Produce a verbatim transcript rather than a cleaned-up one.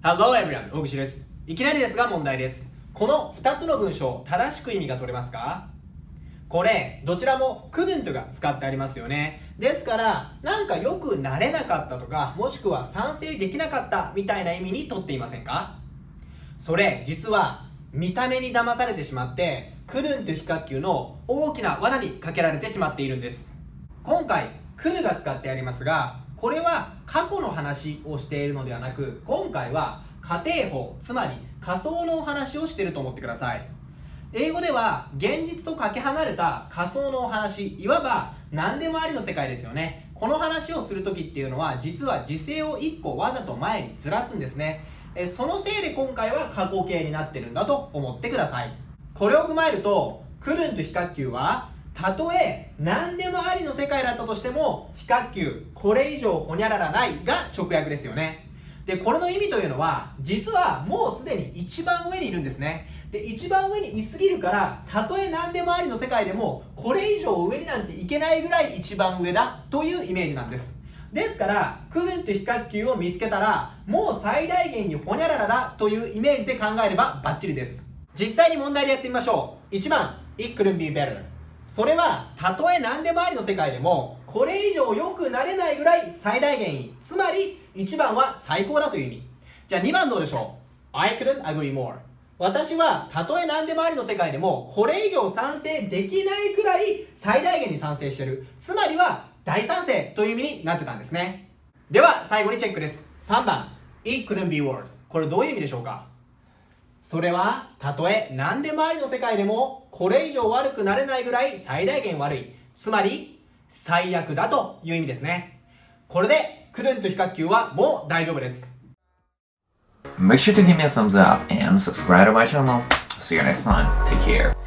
Hello everyone! 大口です。いきなりですが問題です。このふたつの文章、正しく意味が取れますか？これ、どちらも couldn't が使ってありますよね。ですから、なんかよくなれなかったとか、もしくは賛成できなかったみたいな意味に取っていませんか？それ、実は見た目に騙されてしまって、couldn't 非角球の大きな罠にかけられてしまっているんです。今回、could が使ってありますが、これは過去の話をしているのではなく、今回は仮定法、つまり仮想のお話をしていると思ってください。英語では現実とかけ離れた仮想のお話、いわば何でもありの世界ですよね。この話をするときっていうのは、実は時制をいっこわざと前にずらすんですね。えそのせいで今回は過去形になってるんだと思ってください。これを踏まえると、couldn't 非角球はたとえ何でもありの世界だったとしても非角球、これ以上ほにゃららないが直訳ですよね。で、これの意味というのは、実はもうすでに一番上にいるんですね。で、一番上にいすぎるから、たとえ何でもありの世界でもこれ以上上になんていけないぐらい一番上だというイメージなんです。ですから、couldn't 非角球を見つけたら、もう最大限にほにゃららだというイメージで考えればバッチリです。実際に問題でやってみましょう。いちばん、It couldn't be better。それは、たとえ何でもありの世界でも、これ以上良くなれないぐらい最大限いい。つまり、いちばんは最高だという意味。じゃあにばんどうでしょう？ I couldn't agree more。私は、たとえ何でもありの世界でも、これ以上賛成できないくらい最大限に賛成してる。つまりは、大賛成という意味になってたんですね。では、最後にチェックです。さんばん、It couldn't be worse。これどういう意味でしょうか？それは、たとえ何でもありの世界でも、これ以上悪くなれないぐらい最大限悪い。つまり、最悪だという意味ですね。これで、couldn't 非角球はもう大丈夫です。 Make sure to give me a thumbs up and subscribe to my channel. See you next time. Take care.